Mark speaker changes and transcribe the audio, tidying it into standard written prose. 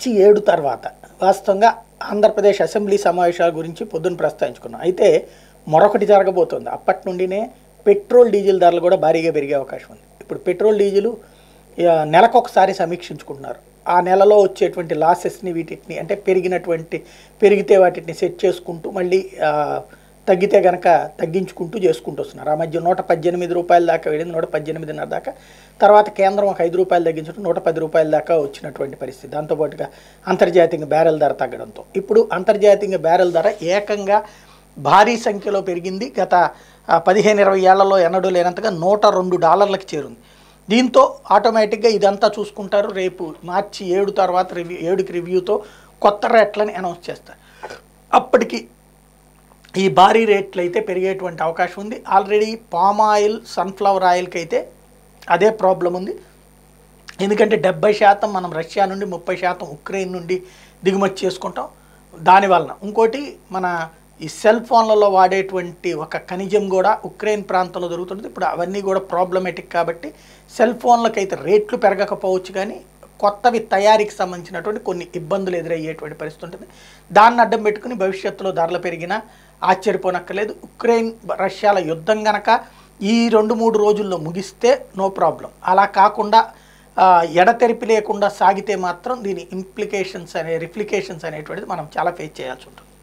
Speaker 1: మార్చి 7 తర్వాత వాస్తవంగా ఆంధ్రప్రదేశ్ అసెంబ్లీ సమావేశాల గురించి పొద్దున్న ప్రస్తావించుకున్నాం. అయితే మరొకటి జరగబోతోంది. అప్పటి నుండినే పెట్రోల్ డీజిల్ ధరలు కూడా భారీగా పెరిగే అవకాశం ఉంది. ఇప్పుడు పెట్రోల్ డీజిల్ నెలకొకసారి సమీక్షించుకుంటున్నారు. ఆ నెలలో వచ్చేటువంటి లాసెస్ని వీటిని అంటే పెరిగితే వాటిని సెట్ చేసుకుంటూ మళ్ళీ తగ్గితే కనుక తగ్గించుకుంటూ చేసుకుంటూ వస్తున్నారు. ఆ మధ్య 118 రూపాయల దాకా వెళ్ళింది, 118.5 దాకా. తర్వాత కేంద్రం ఒక 5 రూపాయలు తగ్గించడం 110 రూపాయల దాకా వచ్చినటువంటి పరిస్థితి. దాంతోపాటుగా అంతర్జాతీయంగా బ్యారెల్ ధర తగ్గడంతో ఇప్పుడు అంతర్జాతీయంగా బ్యారెల్ ధర ఏకంగా భారీ సంఖ్యలో పెరిగింది. గత 15-20 ఏళ్లలో ఎన్నడూ లేనంతగా $102కి చేరుంది. దీంతో ఆటోమేటిక్గా ఇదంతా చూసుకుంటారు. రేపు మార్చి 7 తర్వాత 7కి రివ్యూతో కొత్త రేట్లని అనౌన్స్ చేస్తారు. అప్పటికి ఈ భారీ రేట్లు అయితే పెరిగేటువంటి అవకాశం ఉంది. ఆల్రెడీ పామ్ ఆయిల్, సన్ఫ్లవర్ ఆయిల్కి అయితే అదే ప్రాబ్లం ఉంది. ఎందుకంటే 70% మనం రష్యా నుండి, 30% ఉక్రెయిన్ నుండి దిగుమతి చేసుకుంటాం. దానివలన ఇంకోటి మన ఈ సెల్ ఫోన్లలో వాడేటువంటి ఒక ఖనిజం కూడా ఉక్రెయిన్ ప్రాంతంలో దొరుకుతుంది. ఇప్పుడు అవన్నీ కూడా ప్రాబ్లమేటిక్ కాబట్టి సెల్ ఫోన్లకైతే రేట్లు పెరగకపోవచ్చు, కానీ కొత్తవి తయారీకి సంబంధించినటువంటి కొన్ని ఇబ్బందులు ఎదురయ్యేటువంటి పరిస్థితి ఉంటుంది. దాన్ని అడ్డం పెట్టుకుని భవిష్యత్తులో ధరలు పెరిగినా ఆశ్చర్యపోనక్కర్లేదు. ఉక్రెయిన్ రష్యాల యుద్ధం గనక ఈ 2-3 రోజుల్లో ముగిస్తే నో ప్రాబ్లం. అలా కాకుండా ఎడతెరిపి లేకుండా సాగితే మాత్రం దీని రిఫ్లికేషన్స్ అనేటువంటిది మనం చాలా ఫేస్ చేయాల్సి ఉంటుంది.